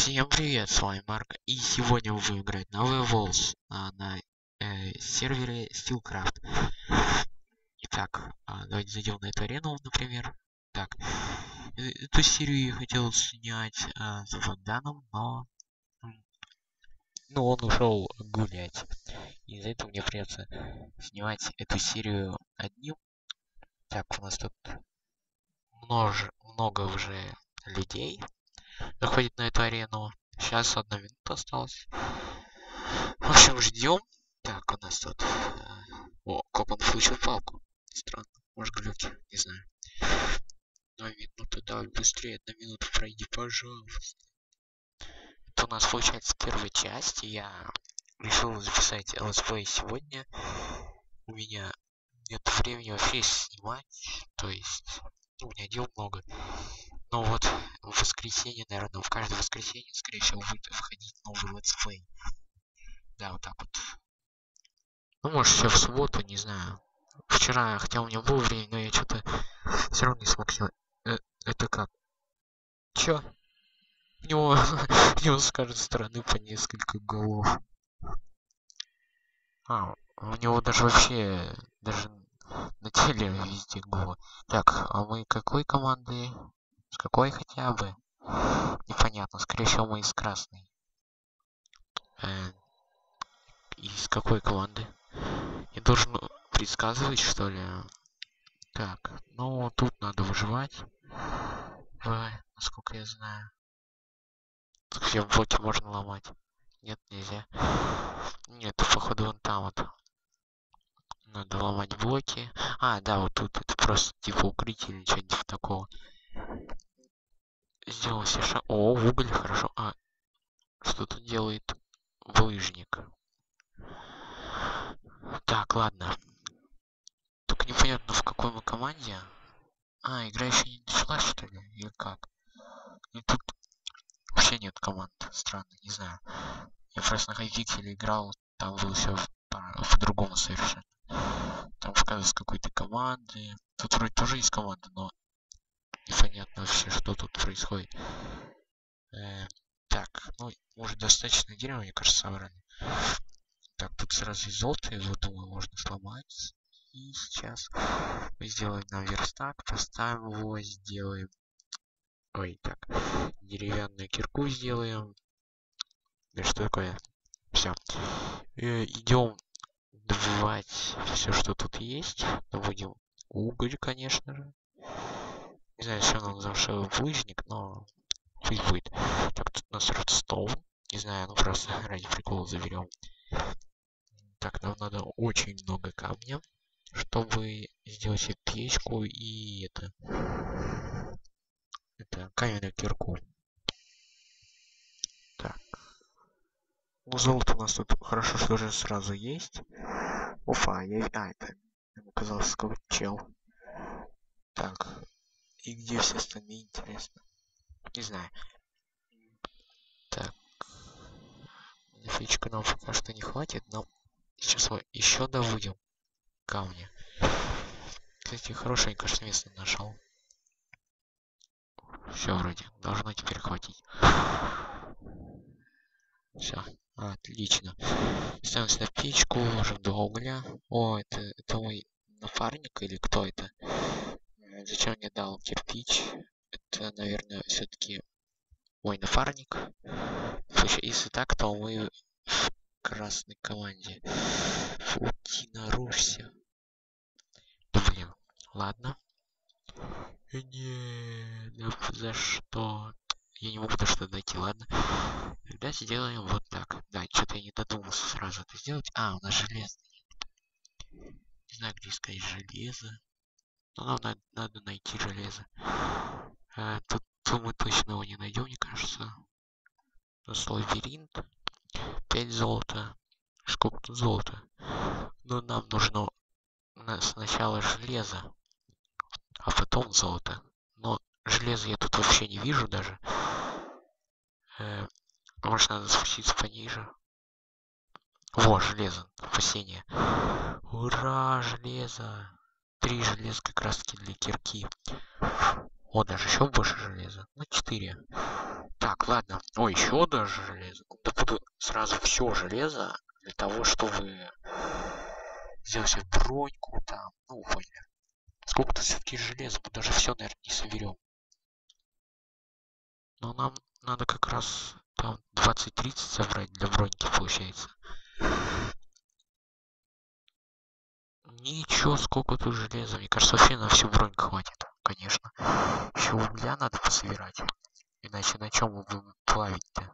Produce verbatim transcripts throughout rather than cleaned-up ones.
Всем привет, с вами Марк, и сегодня мы будем играть на Werewolves а, на э, сервере Steelcraft. Итак, а, давайте зайдем на эту арену, например. Так, э, эту серию я хотел снять а, с Ванданом, но... Ну, он ушел гулять. Из-за этого мне придется снимать эту серию одним. Так, у нас тут множ... много уже людей заходит на эту арену. Сейчас одна минута осталась. В общем, ждем. Так, у нас тут... э, О, как он получил палку. Странно. Может, глюки, не знаю. Одна минута, давай быстрее, одна минута пройди, пожалуйста. Это у нас получается первая часть. Я решил записать летсплей сегодня. У меня нет времени вообще снимать. То есть, ну, у меня дел много. Но вот в воскресенье, наверное, в каждое воскресенье, скорее всего, будет выходить новый летсплей. Да, вот так вот. Ну, может, еще в субботу, не знаю. Вчера, хотя у меня было время, но я что-то все равно не смог сделать. Э, это как? Чё? У него, у него с каждой стороны по несколько голов. А, у него даже вообще, даже на теле везде голы. Так, а мы какой команды? С какой хотя бы? Непонятно, скорее всего мы из красной. Э, из какой команды? Я должен предсказывать, что ли? Так, ну тут надо выживать. В, насколько я знаю. Все блоки можно ломать. Нет, нельзя. Нет, походу вон там вот. Надо ломать блоки. А, да, вот тут это просто типа укрытие или что-нибудь типа такого. Сделал себе шаг. О, уголь, хорошо. А, что тут делает булыжник? Так, ладно. Только непонятно, в какой мы команде. А, игра еще не началась, что ли? Или как? И тут вообще нет команд. Странно, не знаю. Я просто на Хайпикселе играл, там было все по-другому совершенно. Там показывают с какой-то команды. Тут вроде тоже есть команда, но непонятно вообще, что тут происходит. Э, так, ну, может достаточно дерева, мне кажется, собрали. Так, тут сразу есть золото, его, думаю, можно сломать. И сейчас мы сделаем нам верстак, поставим его, сделаем... Ой, так, деревянную кирку сделаем. Да что такое? Все. Э, идем добывать все, что тут есть. Добудем уголь, конечно же. Не знаю, все равно замшевый булыжник, но пусть будет. Так, тут у нас редстоун. Не знаю, ну просто ради прикола заберем. Так, нам надо очень много камня, чтобы сделать себе печку и это... Это каменную кирку. Так. Ну, золото у нас тут хорошо, что уже сразу есть. Уфа, я... А, это... Оказался какой-то чел. Так. И где все остальные, интересно? Не знаю. Так. Фичка нам пока что не хватит, но сейчас мы еще добудем камня. Кстати, хорошее, кажется, место нашел. Все вроде. Должно теперь хватить. Все. Отлично. Ставим сюда печку, ложим два угля. О, это, это мой напарник или кто это? Зачем мне дал кирпич? Это, наверное, все-таки мой напарник. Слушай, если так, то мы в красной команде. Фу, ты нарушься. Блин, ладно. Не, да за что? Я не могу до что дойти, ладно? Тогда сделаем вот так. Да, что-то я не додумался сразу это сделать. А, у нас железо. Не знаю, где искать железо. Но нам надо, надо найти железо. А, тут, тут мы точно его не найдем, мне кажется. У нас лабиринт. пять золота. Сколько тут золота? Но нам нужно сначала железо, а потом золото. Но железа я тут вообще не вижу даже. Э, может, надо спуститься пониже. Во, железо. Спасение. Ура, железо. Три железа как раз таки для кирки. О, даже еще больше железа. Ну, четыре. Так, ладно. Ой, еще даже железо. Да буду сразу все железо для того, чтобы сделать себе броньку там. Ну, поняли. Сколько-то все-таки железа, мы даже все, наверное, не соберем. Но нам надо как раз там двадцать-тридцать собрать для броньки, получается. Ничего, сколько тут железа. Мне кажется, вообще на всю броньку хватит, конечно. Еще угля надо пособирать. Иначе на чем мы будем плавить-то?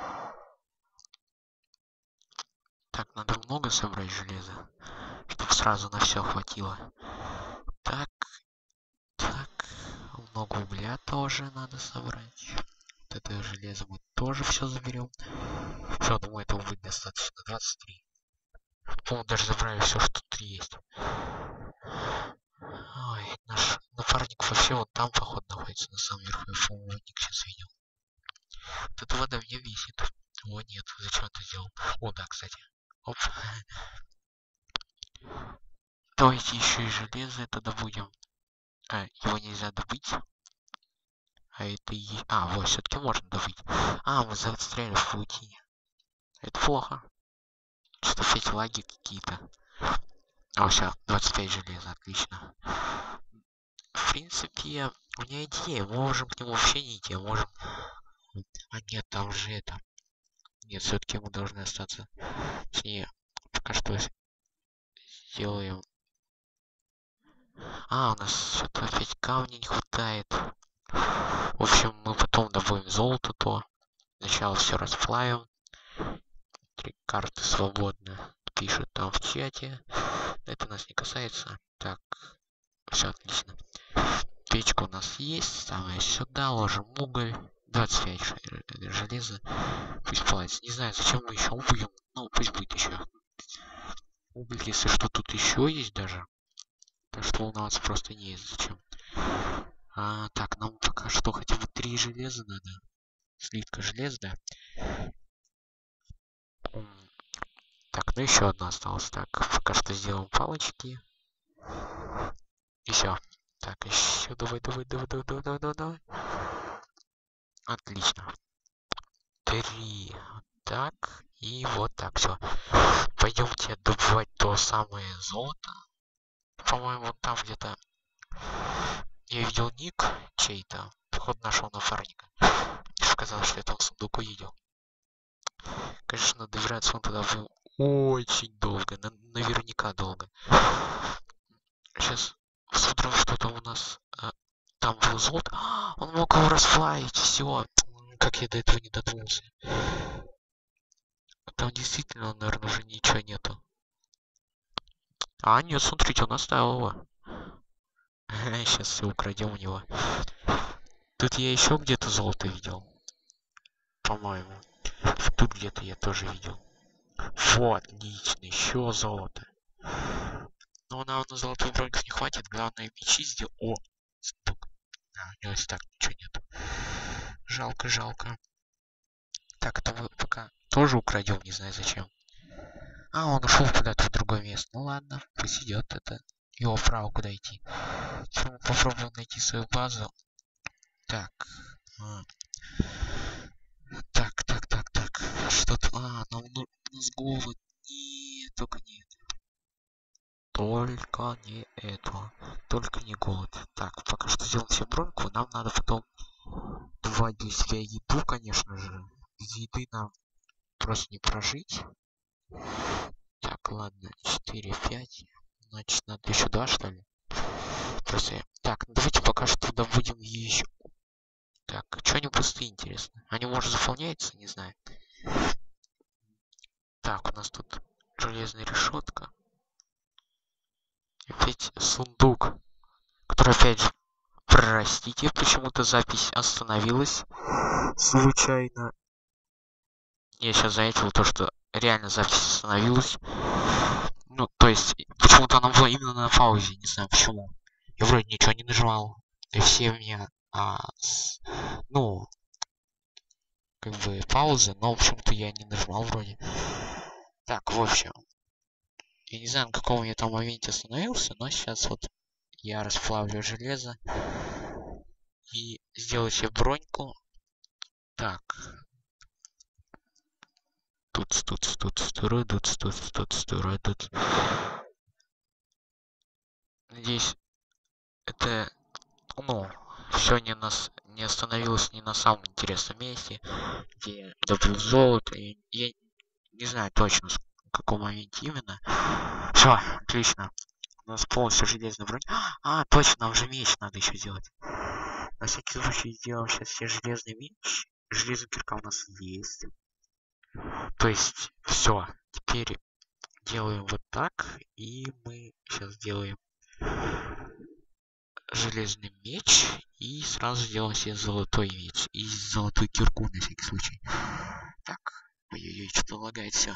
Так, надо много собрать железа, чтобы сразу на все хватило. Так, так, много угля тоже надо собрать. Вот это железо мы тоже все заберем. Все, думаю, этого будет достаточно. двадцать три. По-моему, даже забрали все, что тут есть. Ой, наш напарник вообще вот там, походу, находится на самом верху. Я, по-моему, ник сейчас видел. Вот эта вода меня бесит. О, нет, зачем это сделал? О, да, кстати. Оп. Давайте еще и железо это добудем. А, его нельзя добыть. А это и... А, вот, все-таки можно добыть. А, мы застряли в паутине. Это плохо. Что-то опять лаги какие-то. О, все, двадцать пять железа, отлично. В принципе, у меня идея. Мы можем к нему вообще не идти, можем... А нет, там же это... Нет, все-таки мы должны остаться. Не, пока что сделаем. А, у нас что-то опять камня не хватает. В общем, мы потом добудем золото, то сначала все расплавим. Три карты свободны. Пишут там в чате. Это нас не касается. Так, все отлично. Печка у нас есть. Ставим сюда, ложим уголь. двадцать пять железа. Пусть плавится. Не знаю, зачем мы еще убьем. Ну, пусть будет еще. Уголь, если что, тут еще есть даже. Так что волноваться просто не есть. Зачем? А, так, нам пока что хотя бы три железа надо. Слитка железа, да. Так, ну еще одна осталась. Так, пока что сделаем палочки. И все. Так, еще давай, давай, давай, давай, давай, давай, давай, давай. Отлично. Три. Так, и вот так, все. Пойдемте добывать то самое золото. По-моему, там где-то я видел ник чей-то. Походу нашего напарника. Сказал, что я там сундук увидел. Конечно, добираться он туда был очень долго. На наверняка долго. Сейчас смотрим, что там у нас. А, там был золото. А, он мог его расплавить. Все. Как я до этого не додумался. Там действительно, наверное, уже ничего нету. А, нет, смотрите, он оставил его. Сейчас все украдем у него. Тут я еще где-то золото видел. По-моему. Тут где-то я тоже видел. Вот, отлично, еще золото. Но нам на золотую броньку не хватит. Главное, мечи сделать. О, сундук. А, у него так ничего нет. Жалко, жалко. Так, это мы пока тоже украдем, не знаю зачем. А, он ушел куда-то в другое место. Ну ладно, пусть идет это. Его право куда идти. Мы попробуем найти свою базу. Так. А. Так, так, так, так. Что-то... А, нам нужно с голод. Нет, только не это. Только не это. Только не голод. Так, пока что сделаем себе броньку. Нам надо потом давать для себя еду, конечно же. Без еды нам просто не прожить. Так, ладно, четыре, пять. Значит, надо еще два, что ли? Просто... Так, давайте пока что добудем еще. Так, что они пустые, интересно? Они, может, заполняются? Не знаю. Так, у нас тут железная решетка. Опять сундук. Который, опять же, простите, почему-то запись остановилась. Случайно. Я сейчас заметил то, что реально запись остановилась. Ну, то есть, почему-то она была именно на паузе, не знаю почему. Я вроде ничего не нажимал. И все меня, а, с, ну, как бы пауза, но почему-то я не нажимал вроде. Так, в общем. Я не знаю, на каком я там моменте остановился, но сейчас вот я расплавлю железо и сделаю себе броньку. Так. Тут, тут, тут, тут, тут, тут, тут, тут. Надеюсь, это, ну, все не нас не остановилось не на самом интересном месте, где я добыл золото. И я не знаю точно, в каком моменте именно. Все, отлично. У нас полностью железная броня. А, точно, нам же меч надо еще сделать. На всякий случай сделаем сейчас все железный меч. Железная кирка у нас есть. То есть, все. Теперь делаем вот так. И мы сейчас делаем железный меч. И сразу сделаем себе золотой меч. И золотую кирку на всякий случай. Так. Ой-ой-ой, что-то лагает все.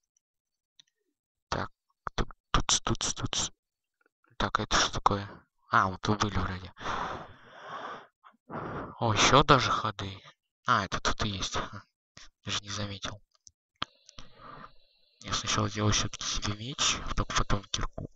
Так. Тут, тут, тут, тут. Так, это что такое? А, вот вы были вроде. О, еще даже ходы. А, это тут и есть. Даже не заметил. Я сначала делаю все-таки себе меч, только потом кирку.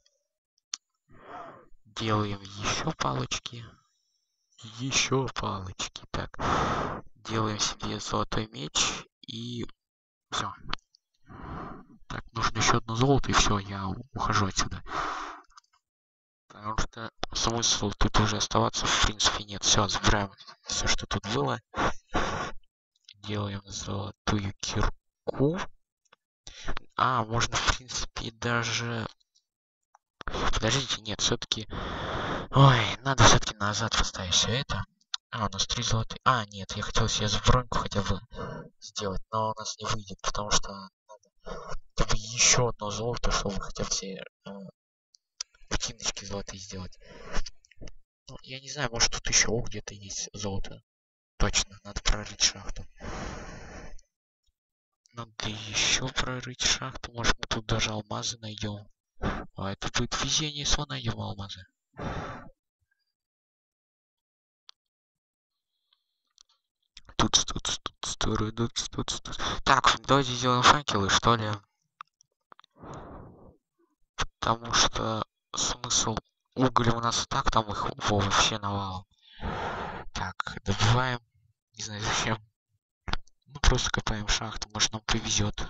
Делаем еще палочки. Еще палочки. Так. Делаем себе золотой меч и все. Так, нужно еще одно золото и все, я ухожу отсюда. Потому что смысла тут уже оставаться в принципе нет. Все, забираем все, что тут было. Делаем золотую кирку. А, можно, в принципе, даже... Подождите, нет, все-таки... Ой, надо все-таки назад поставить все это. А, у нас три золотые... А, нет, я хотел себе броньку хотя бы сделать, но у нас не выйдет, потому что надо хотя бы еще одно золото, чтобы хотя бы все э, ботиночки золотые сделать. Ну, я не знаю, может тут еще где-то есть золото. Точно, надо прорыть шахту. Надо еще прорыть шахту. Может мы тут даже алмазы найдем. А это будет везение, если мы найдем алмазы. Тут, тут, тут, тут, тут, тут, тут. Так, давайте сделаем факелы, что ли. Потому что смысл уголя у нас и так там их вообще навалом. Так, добываем. Не знаю зачем. Ну просто копаем шахту, может нам повезет.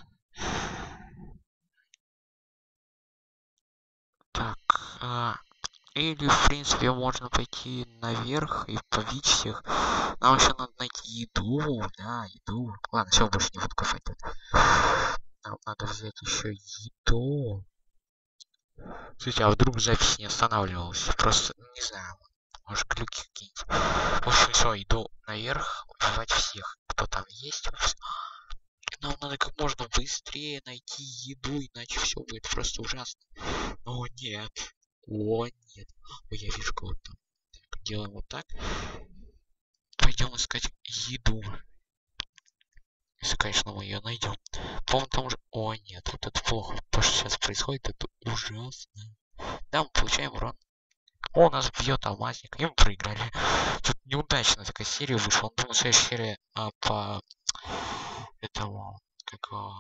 Так, а, или в принципе можно пойти наверх и побить всех. Нам еще надо найти еду, да, еду. Ладно, все, больше не буду копать тут. Нам надо взять еще еду. Слушайте, а вдруг запись не останавливалась? Просто, не знаю, может глюки какие-нибудь. В общем, все, иду наверх, убивать всех, кто там есть. Нам надо как можно быстрее найти еду, иначе все будет просто ужасно. О, нет. О, нет. Ой, я вижу кого-то там. Так, делаем вот так. Пойдем искать еду. Если, конечно, мы ее найдем. По-моему, там уже... О, нет, вот это плохо. То, что сейчас происходит, это ужасно. Да, мы получаем урон. О, у нас бьет алмазник, и мы проиграли. Тут неудачно такая серия вышла. Он думал, следующая серия а, по этому, какого...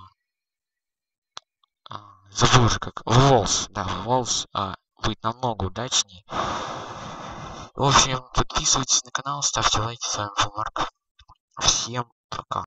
А, забыл уже как. Волс, да, Волс а, будет намного удачнее. В общем, подписывайтесь на канал, ставьте лайки. С вами был Марк. Всем пока.